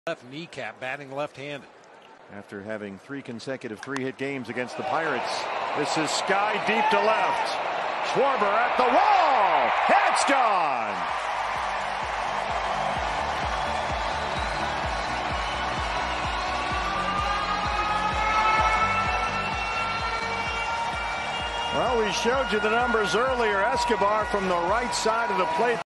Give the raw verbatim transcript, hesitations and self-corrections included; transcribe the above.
Left kneecap, batting left-handed. After having three consecutive three-hit games against the Pirates, this is sky deep to left. Schwarber at the wall. It's gone. Well, we showed you the numbers earlier. Escobar from the right side of the plate.